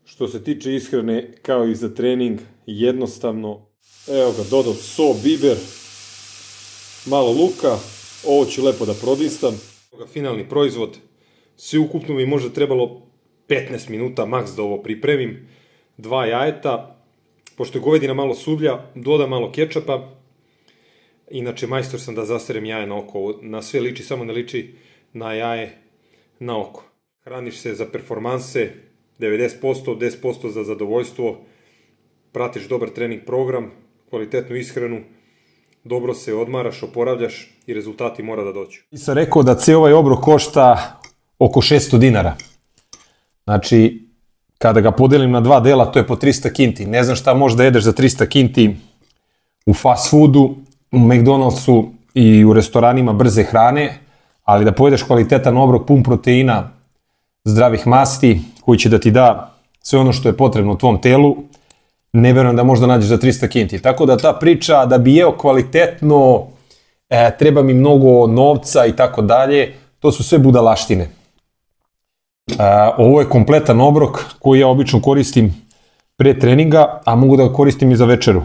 Što se tiče ishrane, kao i za trening, jednostavno, evo ga, dodao so, biber, malo luka, ovo ću lepo da prodistam. Finalni proizvod, sve ukupno mi možda trebalo 15 minuta maks da ovo pripremim. 2 jajeta, pošto je govedina malo suvlja, dodam malo kečapa. Inače, majstor sam da zasterem jaje na oko, na sve liči, samo ne liči na jaje na oko. Hraniš se za performanse, 90%, 10% za zadovoljstvo, pratiš dobar trening program, kvalitetnu ishranu, dobro se odmaraš, oporavljaš i rezultati mora da dođu. I sam rekao da cijel ovaj obrok košta oko 600 dinara. Znači, kada ga podelim na 2 dela, to je po 300 kinti. Ne znam šta možeš da jedeš za 300 kinti u fast foodu, u McDonald'su i u restoranima brze hrane, ali da pojedeš kvalitetan obrok pun proteina, zdravih masti, koji će da ti da sve ono što je potrebno u tvom telu, ne verujem da možda nađeš za 300 kinti. Tako da ta priča da bi jeo kvalitetno, treba mi mnogo novca i tako dalje, to su sve budalaštine. Ovo je kompletan obrok koji ja obično koristim pre treninga, a mogu da ga koristim i za večeru.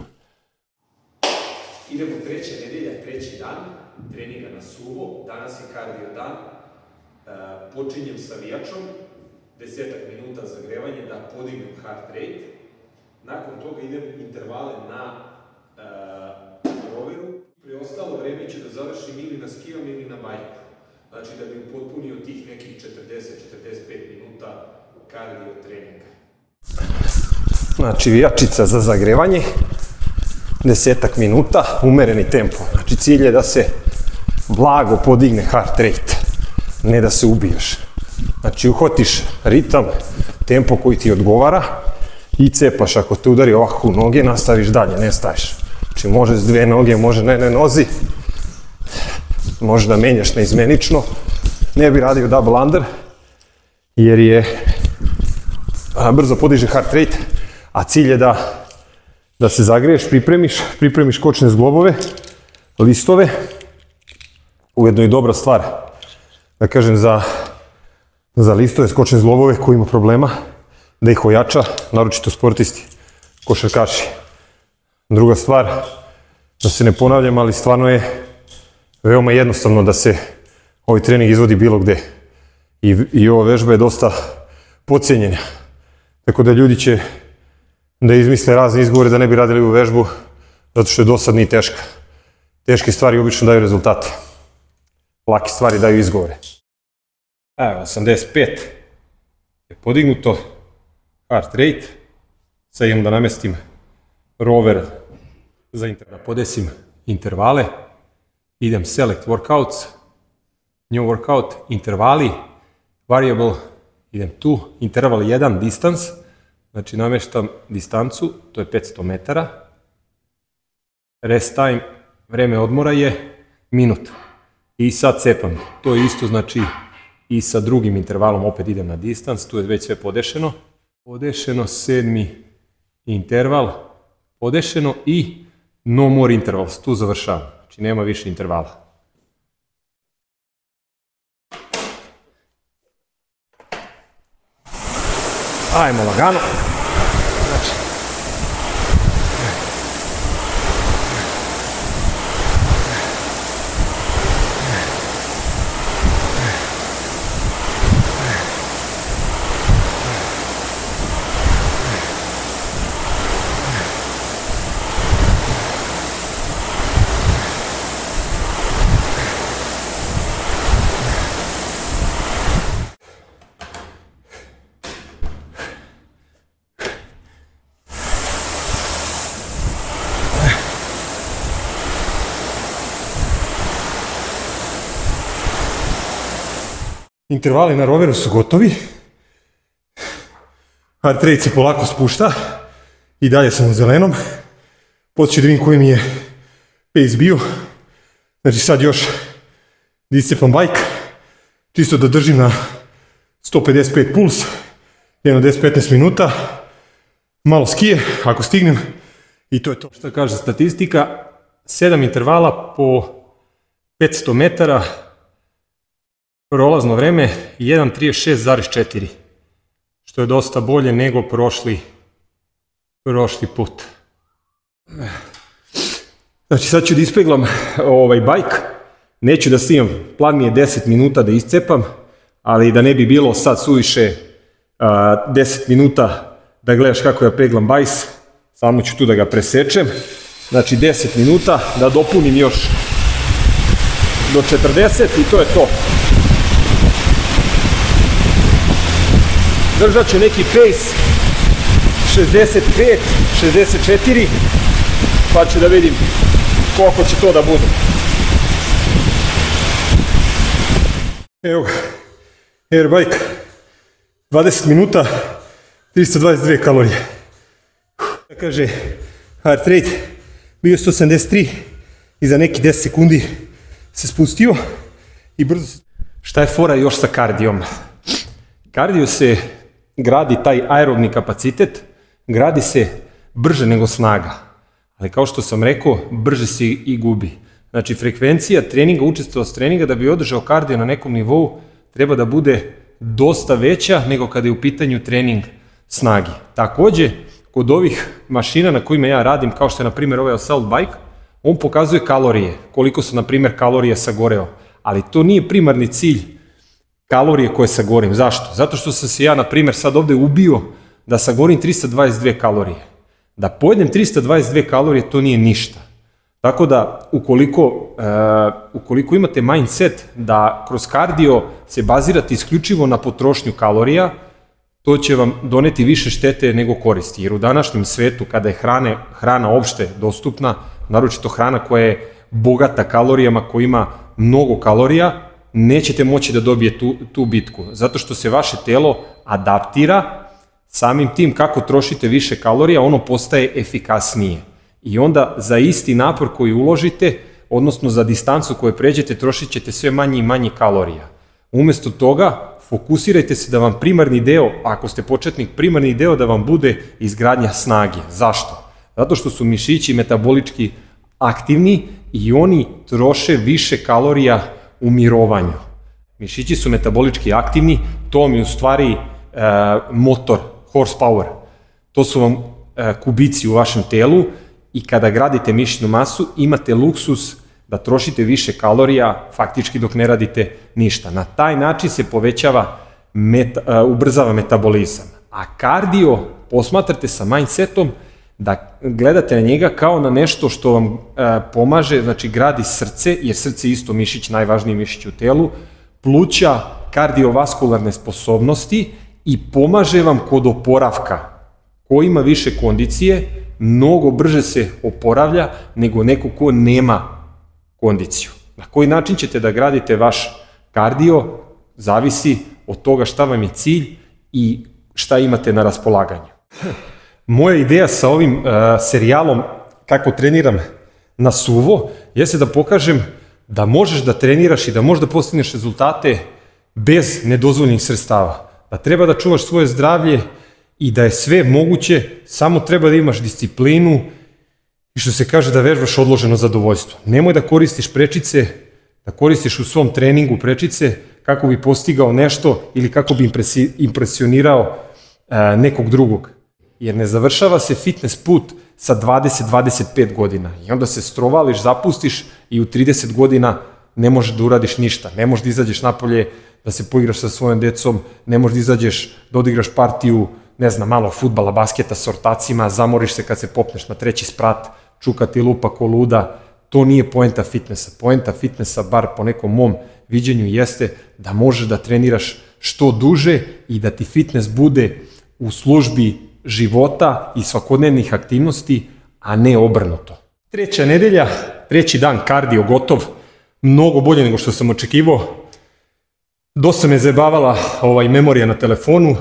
Idemo treća nedelja, treći dan, treninga na suvo, danas je kardio dan, počinjem sa vijačom, 10 minuta zagrevanje da podignem heart rate, nakon toga idem intervale na roveru, preostalo vreme ću da završim ili na skijama ili na bajku, znači da bi upotpunio tih nekih 40-45 minuta kardio treninga. Znači vijačica za zagrevanje, 10 minuta, umereni tempo. Znači cilj je da se blago podigne heart rate, ne da se ubiješ. Znači uhvatiš ritam, tempo koji ti odgovara i cepaš. Ako te udari ovako u noge, nastaviš dalje, ne staješ. Znači može s 2 noge, može na jednoj nozi, može da menjaš neizmenično. Ne bi radio double under, jer je brzo podiže heart rate, a cilj je da se zagriješ, pripremiš kočne zglobove, listove, ujedno i dobra stvar, da kažem, za listove, skočne zglobove koji ima problema, da ih ojača, naročito sportisti, košarkaši. Druga stvar, da se ne ponavljam, ali stvarno je veoma jednostavno da se ovaj trening izvodi bilo gde. I ova vežba je dosta podcijenjena, tako da ljudi će da izmisle razne izgovore da ne bi radili ovu vežbu, zato što je dosadna i teška. Teške stvari obično daju rezultate. Lake stvari daju izgovore. Evo, 85 je podignuto, heart rate. Sad idem da namestim rover za interval. Da podesim intervale, idem select workouts, new workout, intervali, variable, idem tu, interval 1, distance, znači nameštam distancu, to je 500 metara, rest time, vreme odmora je minut. I sad cepam, to je isto, znači i sa drugim intervalom opet idem na distance, tu je već sve podešeno. Podešeno, 7. interval, podešeno i no more intervals, tu završavam, znači nema više intervala. Ajmo lagano. Intervali na roveru su gotovi. Heart rate se polako spušta. I dalje sam u zelenom. Počet ću da vidim koji mi je pace bio. Znači sad još disciplin bike. Čisto da držim na 155 puls. Jedno 10-15 minuta. Malo skije, ako stignem. I to je to. Šta kaže statistika? 7 intervala po 500 metara. Prolazno vreme 1.36,4, što je dosta bolje nego prošli put. Znači sad ću da ispeglam bajk, neću da snimam, plan mi je 10 minuta da iscepam, ali da ne bi bilo sad suviše 10 minuta da gledaš kako ja peglam bajs, samo ću tu da ga presečem. Znači 10 minuta, da dopunim još do 40 i to je to. Držat ću neki pace 65, 64, pa ću da vidim koliko će to da bude. Evo ga, airbike, 20 minuta, 322 kalorije. Kaže, heart rate bio 183 i za neki 10 sekundi se spustio i brzo se... Šta je fora još sa kardijom? Kardio se gradi, taj aerobni kapacitet, gradi se brže nego snaga. Ali kao što sam rekao, brže se i gubi. Znači, frekvencija treninga, učestvovanost treninga da bi održao kardio na nekom nivou treba da bude dosta veća nego kada je u pitanju trening snagi. Takođe, kod ovih mašina na kojima ja radim, kao što je na primjer ovaj assault bike, on pokazuje kalorije, koliko su na primjer kalorije sagoreo. Ali to nije primarni cilj kalorije koje sagorim. Zašto? Zato što sam se ja, na primjer, sad ovde ubio da sagorim 322 kalorije. Da pojedem 322 kalorije, to nije ništa. Tako da, ukoliko imate mindset da kroz kardio se bazirate isključivo na potrošnju kalorija, to će vam doneti više štete nego koristi. Jer u današnjem svetu, kada je hrana opšte dostupna, naročito hrana koja je bogata kalorijama, koja ima mnogo kalorija, nećete moći da dobije tu bitku. Zato što se vaše telo adaptira samim tim kako trošite više kalorija, ono postaje efikasnije. I onda za isti napor koji uložite, odnosno za distancu koju pređete, trošit ćete sve manje i manje kalorija. Umesto toga, fokusirajte se da vam primarni deo, ako ste početnik, primarni deo da vam bude izgradnja snage. Zašto? Zato što su mišići metabolički aktivni i oni troše više kalorija u mirovanju. Mišići su metabolički aktivni, to mi je u stvari motor, horsepower. To su vam kubici u vašem telu i kada gradite mišićnu masu imate luksus da trošite više kalorija faktički dok ne radite ništa. Na taj način se ubrzava metabolizam. A kardio posmatrate sa mindsetom da gledate na njega kao na nešto što vam pomaže, znači gradi srce, jer srce je isto mišić, najvažniji mišić u telu, pluća, kardiovaskularne sposobnosti i pomaže vam kod oporavka. Ko ima više kondicije, mnogo brže se oporavlja nego neko ko nema kondiciju. Na koji način ćete da gradite vaš kardio, zavisi od toga šta vam je cilj i šta imate na raspolaganju. Moja ideja sa ovim serijalom kako treniram na suvo jeste da pokažem da možeš da treniraš i da možeš da postigneš rezultate bez nedozvoljenih sredstava. Da treba da čuvaš svoje zdravlje i da je sve moguće, samo treba da imaš disciplinu i što se kaže da vežbaš odloženo zadovoljstvo. Nemoj da koristiš prečice, da koristiš u svom treningu prečice kako bi postigao nešto ili kako bi impresionirao nekog drugog. Jer ne završava se fitness put sa 20-25 godina i onda se strovališ, zapustiš i u 30 godina ne možeš da uradiš ništa. Ne možeš da izađeš napolje, da se poigraš sa svojom decom, ne možeš da izađeš, da odigraš partiju, ne znam, malo fudbala, basketa s ortacima, zamoriš se kad se popneš na treći sprat, čuka ti lupa ko luda. To nije poenta fitnessa. Poenta fitnessa, bar po nekom mom viđenju, jeste da možeš da treniraš što duže i da ti fitness bude u službi života i svakodnevnih aktivnosti, a ne obrnuto. Treća nedelja, treći dan kardio gotov, mnogo bolje nego što sam očekivao. Dosta me zajebavala memorija na telefonu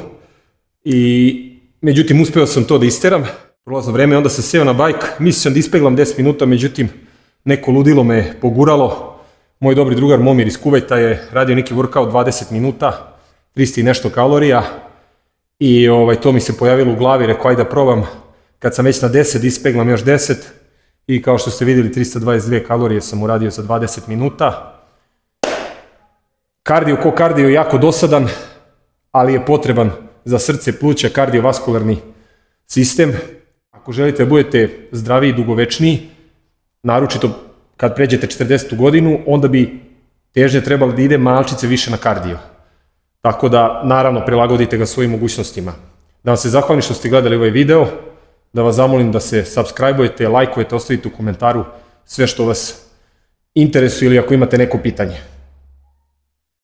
i međutim uspeo sam to da isteram. Prolazno vreme, onda sam seo na bajk, mislio sam da ispeglam 10 minuta, međutim neko ludilo me poguralo. Moj dobri drugar Momir iz Kuvajta je radio neki workout 20 minuta, 300 i nešto kalorija i to mi se pojavilo u glavi, rekao ajde da probam. Kad sam već na 10, ispeglam još 10 i kao što ste vidjeli 322 kalorije sam uradio za 20 minuta. Kardio ko kardio je jako dosadan, ali je potreban za srce, pluća, kardiovaskularni sistem. Ako želite da budete zdraviji i dugovečniji, naročito kad pređete 40. godinu, onda bi težnje trebalo da ide malčice više na kardio. Tako da, naravno, prilagodite ga svojim mogućnostima. Da vam se zahvalim što ste gledali ovaj video, da vas zamolim da se subscribe-ujete, lajkujete, ostavite u komentaru sve što vas interesuje ili ako imate neko pitanje.